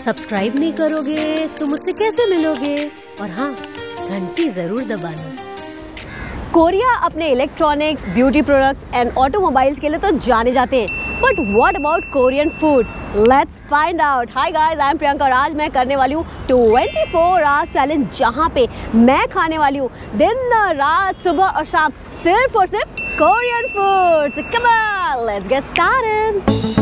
Subscribe नहीं करोगे तो मुझसे कैसे मिलोगे? और हाँ, घंटी जरूर दबाना। कोरिया अपने electronics, beauty products and automobiles के लिए तो जाने जाते हैं, but what about Korean food? Let's find out. Hi guys, I am Priyanka और आज मैं करने वाली हूँ 24 आवर्स चैलेंज, जहाँ पे मैं खाने वाली हूँ दिन रात सुबह और शाम सिर्फ और सिर्फ Korean food. Come on, let's get started.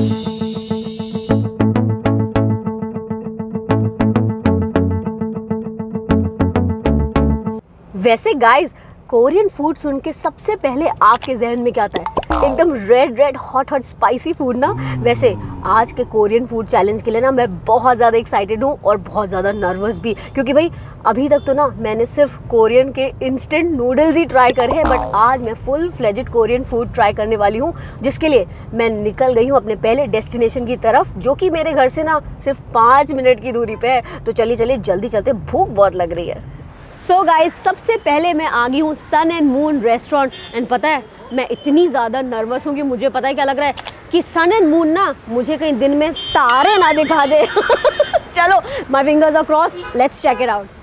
वैसे गाइस, कोरियन फूड सुन के सबसे पहले आपके जहन में क्या आता है? एकदम रेड हॉट स्पाइसी फूड ना। वैसे आज के कोरियन फूड चैलेंज के लिए ना मैं बहुत ज़्यादा एक्साइटेड हूँ और बहुत ज़्यादा नर्वस भी, क्योंकि भाई अभी तक तो ना मैंने सिर्फ कोरियन के इंस्टेंट नूडल्स ही ट्राई करे हैं, बट आज मैं full fledged Korean food try करने वाली हूँ, जिसके लिए मैं निकल गई हूँ अपने पहले डेस्टिनेशन की तरफ, जो कि मेरे घर से ना सिर्फ 5 मिनट की दूरी पे है। तो चलिए जल्दी चलते, भूख बहुत लग रही है। सो गाइस, सबसे पहले मैं आ गई हूँ Sun and Moon restaurant. And पता है, मैं इतनी ज़्यादा नर्वस हूँ कि मुझे पता है क्या लग रहा है कि सन एंड मून ना मुझे कहीं दिन में तारे ना दिखा दे। चलो, my fingers are crossed, let's check it out.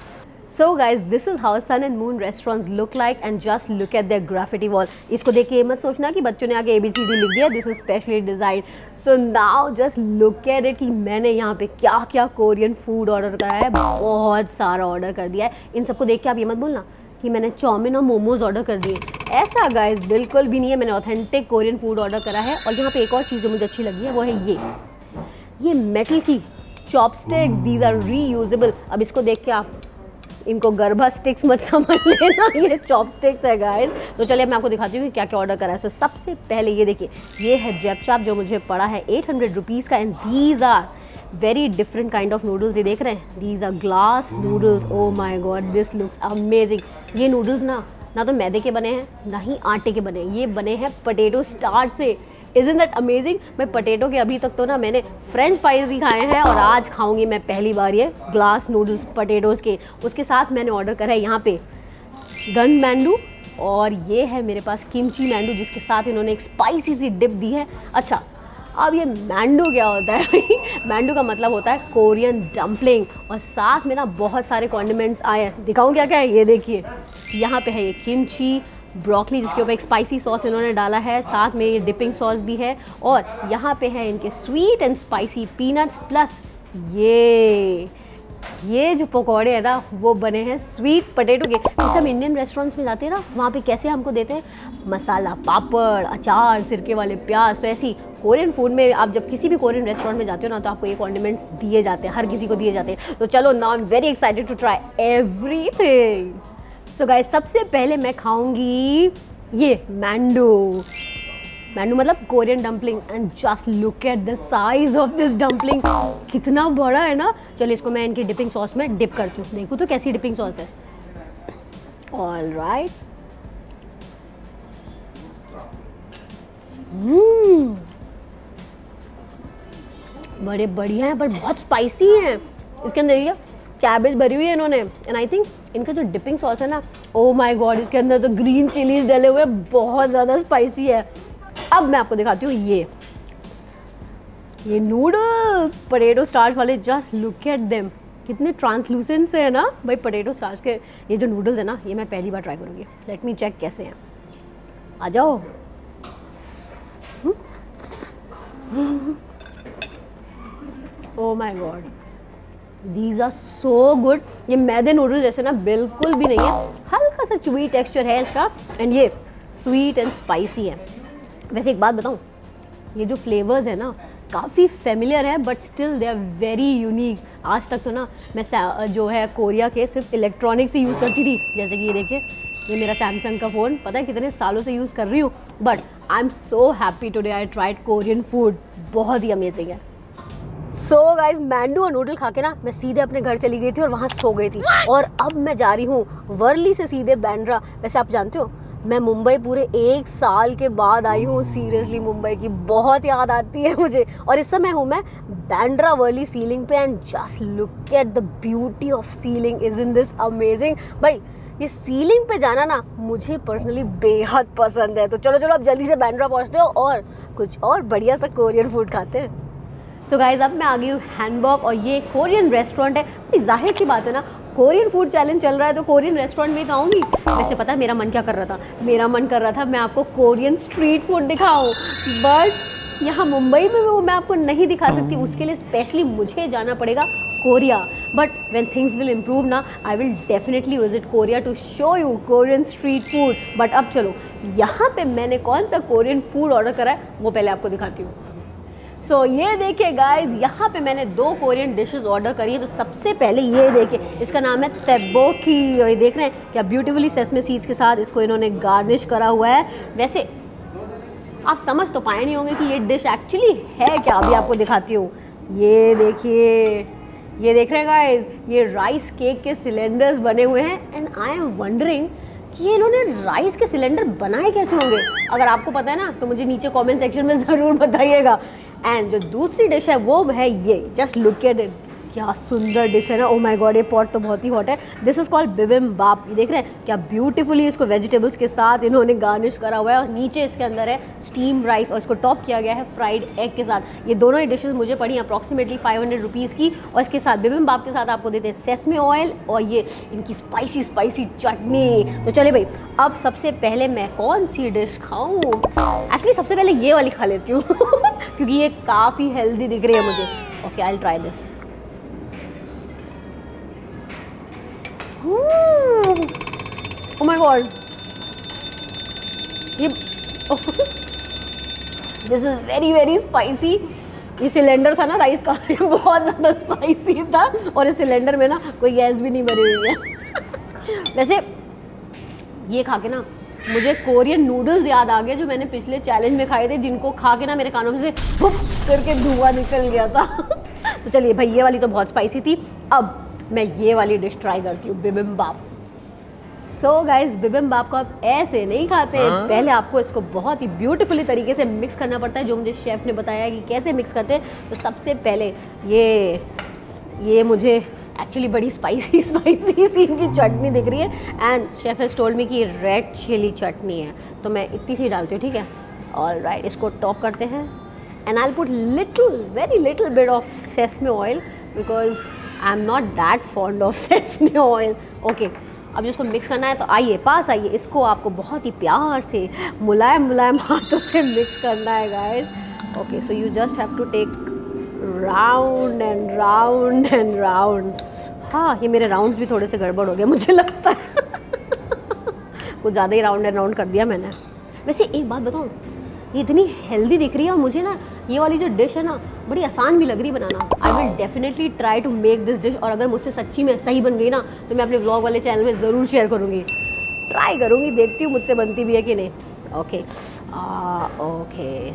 So guys, this is how Sun and Moon restaurants look like and just look at their graffiti wall. इसको देख के ये मत सोचना कि बच्चों ने आगे ABCD लिख दिया, this is specially design. So now just look at it कि मैंने यहाँ पे क्या क्या कोरियन फूड ऑर्डर करा है। बहुत सारा ऑर्डर कर दिया है। इन सबको देख के आप ये मत बोलना कि मैंने चाउमीन और मोमोज ऑर्डर कर दिए, ऐसा गाइज बिल्कुल भी नहीं है। मैंने ऑथेंटिक कोरियन फूड ऑर्डर करा है। और यहाँ पे एक और चीज़ जो मुझे अच्छी लगी है वो है ये मेटल की चॉपस्टिक्स, दीज आर रीयूजेबल। अब इसको देख के आप इनको गर्भा स्टिक्स मत समझ लेना, ये चॉपस्टिक्स है गाइस। तो चलिए मैं आपको दिखाती हूँ कि क्या क्या ऑर्डर करा है। सो सबसे पहले ये देखिए, ये है जेपचाप जो मुझे पड़ा है 800 रुपीज़ का। And these are very different kind of noodles. ये देख रहे हैं, these are glass noodles. Oh my God, this looks amazing. ये नूडल्स ना तो मैदे के बने हैं ना ही आटे के बने हैं, ये बने हैं पोटैटो स्टार्च से। Isn't that amazing? मैं पोटैटो के अभी तक तो ना मैंने फ्रेंच फ्राइज ही खाए हैं, और आज खाऊंगी मैं पहली बार ये ग्लास नूडल्स पोटैटोज़ के। उसके साथ मैंने ऑर्डर करा है यहाँ पे गन मैंडू, और ये है मेरे पास किमची मैंडू, जिसके साथ इन्होंने एक स्पाइसी सी डिप दी है। अच्छा, अब ये मैंडू क्या होता है? मैंडू का मतलब होता है कोरियन डम्पलिंग, और साथ में ना बहुत सारे कॉन्डिमेंट्स आए हैं। दिखाऊँ क्या क्या है? ये देखिए, यहाँ पे है ये किमची, ब्रोकली जिसके ऊपर एक स्पाइसी सॉस इन्होंने डाला है, साथ में ये डिपिंग सॉस भी है, और यहाँ पे है इनके sweet and spicy peanuts, plus ये जो पकौड़े हैं ना वो बने हैं स्वीट पोटैटो के। जैसे हम इंडियन रेस्टोरेंट्स में जाते हैं ना, वहाँ पे कैसे हमको देते हैं मसाला पापड़, अचार, सिरके वाले प्याज, तो ऐसी कोरियन फूड में आप जब किसी भी कोरियन रेस्टोरेंट में जाते हो ना, तो आपको ये कॉन्डिमेंट्स दिए जाते हैं, हर किसी को दिए जाते हैं। तो चलो, now I am very excited to try everything. So guys, सबसे पहले मैं खाऊंगी ये मैंडू मतलब Korean dumpling. And just look at the size of this dumpling, कितना बड़ा है ना। चलिए इसको मैं इनकी डिपिंग सॉस में डिप करती हूँ, देखो तो कैसी डिपिंग सॉस है। ऑल राइट, बड़े बढ़िया हैं पर बहुत स्पाइसी हैं। इसके अंदर ये कैबेज भरी हुई है इन्होंने, एंड आई थिंक इनका जो डिपिंग सॉस है ना, ओ माय गॉड, इसके अंदर तो ग्रीन चिलीज डले हुए, बहुत ज़्यादा स्पाइसी है। अब मैं आपको दिखाती हूँ ये नूडल्स पोटैटो स्टार्च वाले। जस्ट लुक एट देम, कितने ट्रांसलूसेंट से है ना भाई पोटैटो स्टार्च के। ये जो नूडल्स है ना, ये मैं पहली बार ट्राई करूँगी। लेट मी चेक कैसे हैं। आ जाओ। Oh my God, these are so good. ये मैदे नूडल जैसे ना बिल्कुल भी नहीं है, हल्का सा च्यूई टेक्सचर है इसका, एंड ये स्वीट एंड स्पाइसी है। वैसे एक बात बताऊँ, ये जो फ्लेवर्स है ना काफ़ी फेमिलियर है, but still they are very unique. आज तक तो ना मैं जो है कोरिया के सिर्फ इलेक्ट्रॉनिक्स ही यूज़ करती थी, जैसे कि ये देखिए, ये मेरा सैमसंग का फ़ोन, पता है कितने सालों से यूज़ कर रही हूँ। But I am so happy today I tried Korean food, बहुत ही अमेजिंग है। सो गाइज, मैंडू और नूडल खा के ना मैं सीधे अपने घर चली गई थी और वहाँ सो गई थी। और अब मैं जा रही हूँ वर्ली से सीधे बांद्रा। वैसे आप जानते हो, मैं मुंबई पूरे 1 साल के बाद आई हूँ। सीरियसली मुंबई की बहुत याद आती है मुझे। और इस समय हूँ मैं बांद्रा वर्ली सीलिंग पे, and just look at the beauty of sea link, isn't this amazing. भाई ये सीलिंग पे जाना ना मुझे पर्सनली बेहद पसंद है। तो चलो अब जल्दी से बांद्रा पहुँचते हो और कुछ और बढ़िया सा कोरियन फूड खाते हैं। सो गाइज अब मैं आ गई हूँ हैनबॉक और ये कोरियन रेस्टोरेंट है। भाई जाहिर सी बात है ना, कोरियन फूड चैलेंज चल रहा है तो कोरियन रेस्टोरेंट में खाऊंगी। वैसे पता है मेरा मन क्या कर रहा था, मेरा मन कर रहा था मैं आपको कोरियन स्ट्रीट फूड दिखाऊं, बट यहाँ मुंबई में वो मैं आपको नहीं दिखा सकती। उसके लिए स्पेशली मुझे जाना पड़ेगा Korea. But when things will improve ना, I will definitely visit Korea to show you Korean street food. But अब चलो यहाँ पे मैंने कौन सा कोरियन फूड ऑर्डर करा है वो पहले आपको दिखाती हूँ। सो ये देखिए गाइज, यहाँ पे मैंने 2 कोरियन डिशेस ऑर्डर करी है। तो सबसे पहले ये देखिए, इसका नाम है तेब्बोकी और ये देख रहे हैं क्या ब्यूटीफुली सेसमे सीड्स के साथ इसको इन्होंने गार्निश करा हुआ है। वैसे आप समझ तो पाए नहीं होंगे कि ये डिश एक्चुअली है क्या, अभी आपको दिखाती हूँ। ये देखिए, ये देख रहे हैं गाइज, ये राइस केक के सिलेंडर्स बने हुए हैं एंड आई एम वंडरिंग कि ये इन्होंने राइस के सिलेंडर बनाए कैसे होंगे। अगर आपको पता है ना तो मुझे नीचे कमेंट सेक्शन में ज़रूर बताइएगा। एंड जो दूसरी डिश है वो है ये, जस्ट लुक एट इट, क्या सुंदर डिश है ना। ओ माय गॉड, ये पॉट तो बहुत ही हॉट है। This is called bibimbap. ये देख रहे हैं क्या ब्यूटीफुली इसको वेजिटेबल्स के साथ इन्होंने गार्निश करा हुआ है और नीचे इसके अंदर है स्टीम राइस और इसको टॉप किया गया है फ्राइड एग के साथ। ये दोनों ही डिशेस मुझे पड़ी अप्रॉक्सीमेटली 500 रुपीज़ की और इसके साथ बिबिम्बाप के साथ आपको देते हैं सेसमे ऑयल और ये इनकी स्पाइसी चटनी। तो चले भाई, अब सबसे पहले मैं कौन सी डिश खाऊँ? एक्चुअली सबसे पहले ये वाली खा लेती हूँ क्योंकि ये काफ़ी हेल्दी दिख रही है मुझे। Okay, I will try this. Oh my God, ये दिस इज वेरी स्पाइसी। ये सिलेंडर था ना राइस का, ये बहुत ज़्यादा स्पाइसी था और इस सिलेंडर में ना कोई गैस भी नहीं भरी हुई है। वैसे ये खा के ना मुझे कोरियन नूडल्स याद आ गए जो मैंने पिछले चैलेंज में खाए थे, जिनको खा के ना मेरे कानों में से फुफ करके धुआं निकल गया था। तो चलिए भाई, ये वाली तो बहुत स्पाइसी थी। अब मैं ये वाली डिश ट्राई करती हूँ, बिबिम्बाप। सो गाइज, बिबिम्बाप को आप ऐसे नहीं खाते हैं। पहले आपको इसको बहुत ही ब्यूटीफुली तरीके से मिक्स करना पड़ता है, जो मुझे शेफ़ ने बताया है कि कैसे मिक्स करते हैं। तो सबसे पहले ये मुझे एक्चुअली बड़ी स्पाइसी सी इनकी चटनी दिख रही है and chef has told me कि ये रेड चिली चटनी है, तो मैं इतनी सी डालती हूँ, ठीक है। ऑलराइट, इसको टॉप करते हैं and I will put very little bit of sesame oil because I am not that fond of sesame oil. Okay, अब जिसको मिक्स करना है तो आइए पास आइए, इसको आपको बहुत ही प्यार से मुलायम हाथों से मिक्स करना है guys. Okay, so you just have to take round and round. हाँ, ये मेरे राउंड्स भी थोड़े से गड़बड़ हो गए मुझे लगता है कुछ ज़्यादा ही राउंड एंड राउंड कर दिया मैंने। वैसे एक बात बताऊँ, ये इतनी हेल्दी दिख रही है और मुझे ना ये वाली जो डिश है ना बड़ी आसान भी लग रही है बनाना। I will definitely try to make this dish और अगर मुझसे सच्ची में सही बन गई ना तो मैं अपने व्लॉग वाले चैनल में ज़रूर शेयर करूँगी, ट्राई करूँगी, देखती हूँ मुझसे बनती भी है कि नहीं। ओके ओके,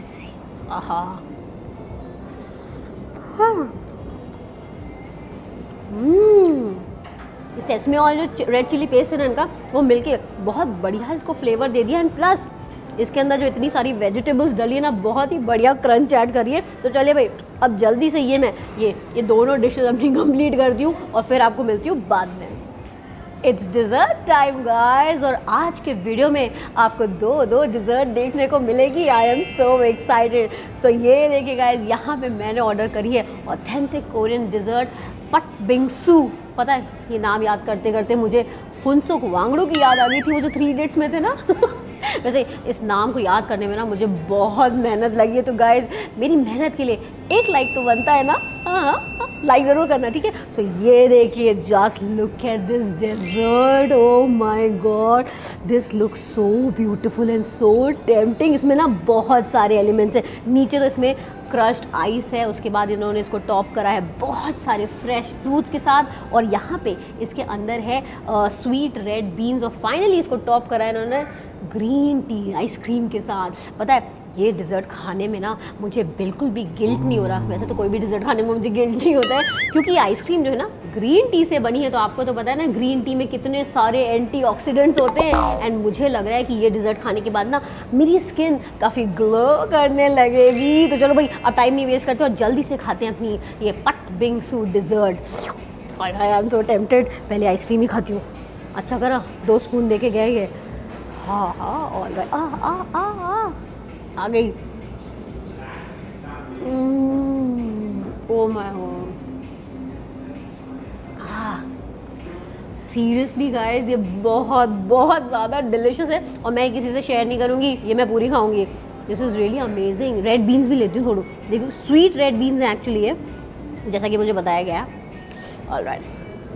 सेसमे ऑयल जो रेड चिली पेस्ट है ना इनका, वो मिलके बहुत बढ़िया इसको फ्लेवर दे दिया एंड प्लस इसके अंदर जो इतनी सारी वेजिटेबल्स डली है ना, बहुत ही बढ़िया क्रंच ऐड करिए। तो चलिए भाई, अब जल्दी से ये दोनों डिशेस अपनी कंप्लीट करती हूँ और फिर आपको मिलती हूँ बाद में। इट्स डिज़र्ट टाइम गाइस और आज के वीडियो में आपको दो डिज़र्ट देखने को मिलेगी। आई एम सो एक्साइटेड। सो ये देखिए गाइस, यहाँ पे मैंने ऑर्डर करी है ऑथेंटिक कोरियन डिज़र्ट पट बिंगसू। पता है, ये नाम याद करते करते मुझे फुनसुक वांगडू की याद आ गई थी, वो जो 3 इडियट्स में थे ना वैसे इस नाम को याद करने में ना मुझे बहुत मेहनत लगी है। तो गाइज, मेरी मेहनत के लिए एक लाइक तो बनता है ना। हाँ, लाइक ज़रूर करना, ठीक है। सो ये देखिए, just look at this dessert. Oh my God, this look so beautiful and so tempting. इसमें ना बहुत सारे एलिमेंट्स हैं। नीचे तो इसमें क्रश्ड आइस है, उसके बाद इन्होंने इसको टॉप करा है बहुत सारे फ्रेश फ्रूट्स के साथ और यहाँ पे इसके अंदर है स्वीट रेड बीन्स और फाइनली इसको टॉप करा है इन्होंने ग्रीन टी आइसक्रीम के साथ। पता है, ये डिज़र्ट खाने में ना मुझे बिल्कुल भी गिल्ट नहीं हो रहा। वैसे तो कोई भी डिज़र्ट खाने में मुझे गिल्ट नहीं होता है क्योंकि आइसक्रीम जो है ना ग्रीन टी से बनी है, तो आपको तो पता है ना ग्रीन टी में कितने सारे एंटीऑक्सीडेंट्स होते हैं एंड मुझे लग रहा है कि ये डिज़र्ट खाने के बाद ना मेरी स्किन काफ़ी ग्लो करने लगेगी। तो चलो भाई, अब टाइम नहीं वेस्ट करते और जल्दी से खाते हैं अपनी ये pat bingsu dessert. I am so tempted. पहले आइसक्रीम ही खाती हूँ। अच्छा करा 2 स्पून दे के गए ये। हाँ, और आ गई। Oh my God, seriously guys ये बहुत बहुत ज़्यादा डिलिशियस है और मैं किसी से शेयर नहीं करूँगी, ये मैं पूरी खाऊंगी। This is really amazing. Red beans भी लेती हूँ थोड़ा, देखो स्वीट रेड बीन्स हैं एक्चुअली ये, जैसा कि मुझे बताया गया। Alright,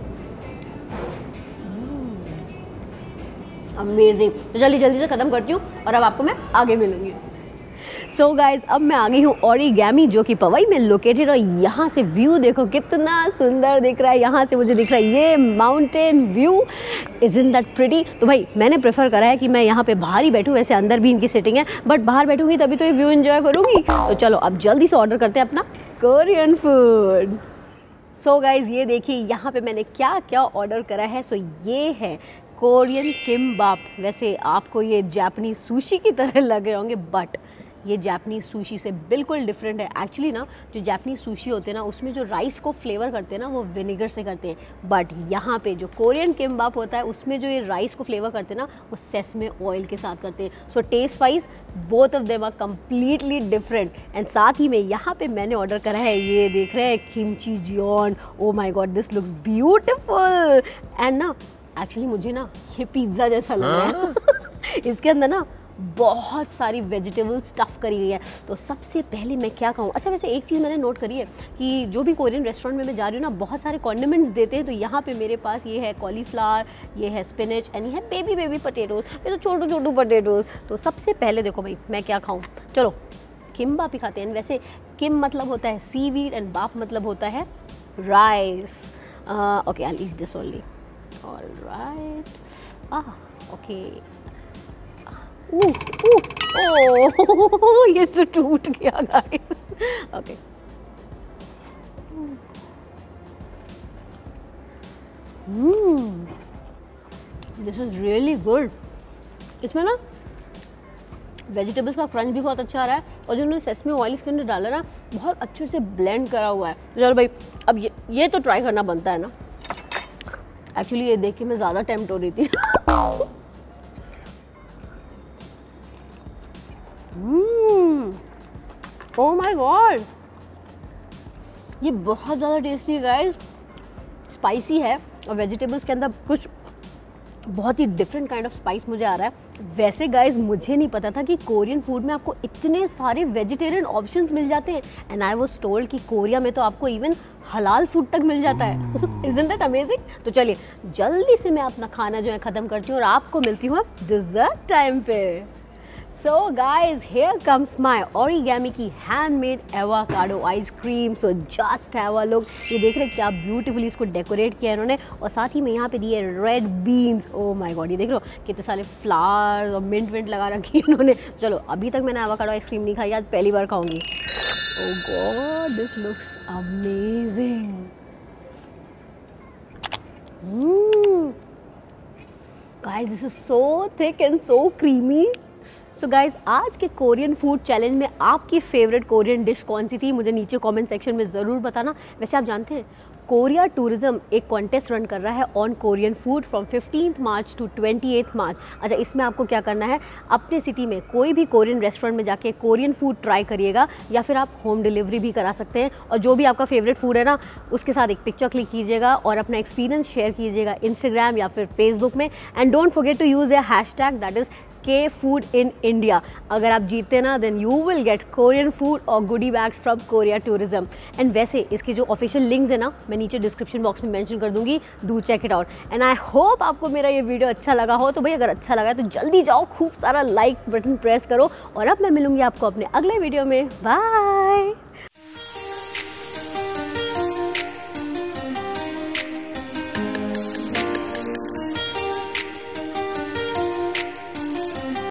amazing. तो जल्दी जल्दी से ख़त्म करती हूँ और अब आपको मैं आगे मिलूँगी। सो गाइज, अब मैं आ गई हूँ ओरिगैमी, जो कि पवई में लोकेटेड, और यहाँ से व्यू देखो कितना सुंदर दिख रहा है। यहाँ से मुझे दिख रहा है ये mountain view, isn't that pretty. तो भाई मैंने प्रेफर करा है कि मैं यहाँ पे बाहर ही बैठूँ, वैसे अंदर भी इनकी सिटिंग है, बट बाहर बैठूँगी तभी तो ये व्यू एंजॉय करूँगी। तो चलो अब जल्दी से ऑर्डर करते हैं अपना कोरियन फूड। सो गाइज ये देखिए यहाँ पे मैंने क्या क्या ऑर्डर करा है। सो ये है कोरियन किम्बाप। वैसे आपको ये जापानीज सुशी की तरह लग रहे होंगे, बट ये जापानीज सुशी से बिल्कुल डिफरेंट है। एक्चुअली ना जो जापानीज सुशी होते हैं ना, उसमें जो राइस को फ्लेवर करते हैं ना वो विनेगर से करते हैं, बट यहाँ पे जो कोरियन किम्बाप होता है उसमें जो ये राइस को फ्लेवर करते हैं ना वो सेसमे ऑयल के साथ करते हैं। So taste wise both of them are completely different. And साथ ही में यहाँ पे मैंने ऑर्डर करा है, ये देख रहे हैं, kimchi jeon. Oh my God, this looks beautiful. And ना एक्चुअली मुझे ना ये पिज़्ज़ा जैसा लग रहा है। इसके अंदर ना बहुत सारी वेजिटेबल स्टफ़ करी गई है। तो सबसे पहले मैं क्या कहूँ, अच्छा वैसे एक चीज़ मैंने नोट करी है कि जो भी कोरियन रेस्टोरेंट में मैं जा रही हूँ ना, बहुत सारे कॉन्डिमेंट्स देते हैं। तो यहाँ पे मेरे पास ये है कॉलीफ्लावर, ये है स्पिनच, एंड ये है बेबी पटेटोज, ये तो छोटू छोटू पटेटोज। तो सबसे पहले देखो भाई मैं क्या खाऊँ, चलो किम्बाप ही खाते हैं। वैसे किम मतलब होता है सीवीड एंड बाप मतलब होता है rice. Okay, I will eat this only. Alright, okay. ये तो टूट गया guys. Okay, this is really good. इसमें ना वेजिटेबल्स का क्रंच भी बहुत अच्छा आ रहा है, और जो उन्होंने सेसमी ऑयल इसके अंदर डाला ना बहुत अच्छे से ब्लेंड करा हुआ है। तो चलो भाई अब ये तो ट्राई करना बनता है ना। एक्चुअली ये देख के मैं ज़्यादा टेम्प्ट हो रही थी। ओह माय गॉड, ये बहुत ज़्यादा टेस्टी है गाइस, स्पाइसी है और वेजिटेबल्स के अंदर कुछ बहुत ही डिफरेंट काइंड ऑफ स्पाइस मुझे आ रहा है। वैसे गाइस मुझे नहीं पता था कि कोरियन फूड में आपको इतने सारे वेजिटेरियन ऑप्शंस मिल जाते हैं, एंड आई वाज टोल्ड कि कोरिया में तो आपको इवन हलाल फूड तक मिल जाता है। Isn't that amazing. तो चलिए जल्दी से मैं अपना खाना जो है ख़त्म करती हूँ और आपको मिलती हूँ अब डिज़र्ट टाइम पे। So guys here comes my origami की handmade avocado ice cream. So just have a look, ये देख रहे हैं क्या ब्यूटीफुली इसको डेकोरेट किया है इन्होंने, और साथ ही में यहाँ पे दिए red beans. Oh my God, ये देख रहे हो कितने सारे फ्लावर्स और मिंट लगा रखी है इन्होंने। चलो अभी तक मैंने एवोकाडो आइसक्रीम नहीं खाई, आज पहली बार खाऊंगी। Oh God, this looks amazing. Guys this is so thick and so creamy. So guys आज के कोरियन फूड चैलेंज में आपकी फेवरेट कोरियन डिश कौन सी थी, मुझे नीचे कमेंट सेक्शन में ज़रूर बताना। वैसे आप जानते हैं कोरिया टूरिज्म एक कॉन्टेस्ट रन कर रहा है on Korean food from 15 March to 28 March. अच्छा, इसमें आपको क्या करना है, अपने सिटी में कोई भी कोरियन रेस्टोरेंट में जाके कोरियन फूड ट्राई करिएगा, या फिर आप होम डिलीवरी भी करा सकते हैं। और जो भी आपका फेवरेट फूड है ना, उसके साथ एक पिक्चर क्लिक कीजिएगा और अपना एक्सपीरियंस शेयर कीजिएगा इंस्टाग्राम या फिर फेसबुक में। And don't forget to use a hashtag that is K food in India. अगर आप जीतते ना then you will get Korean food और goodie bags from Korea tourism. And वैसे इसकी जो ऑफिशियल लिंक्स है ना, मैं नीचे डिस्क्रिप्शन बॉक्स में मेंशन कर दूंगी, do check it out. And I hope आपको मेरा ये वीडियो अच्छा लगा हो। तो भाई अगर अच्छा लगा तो जल्दी जाओ, खूब सारा लाइक बटन प्रेस करो, और अब मैं मिलूंगी आपको अपने अगले वीडियो में। बाय।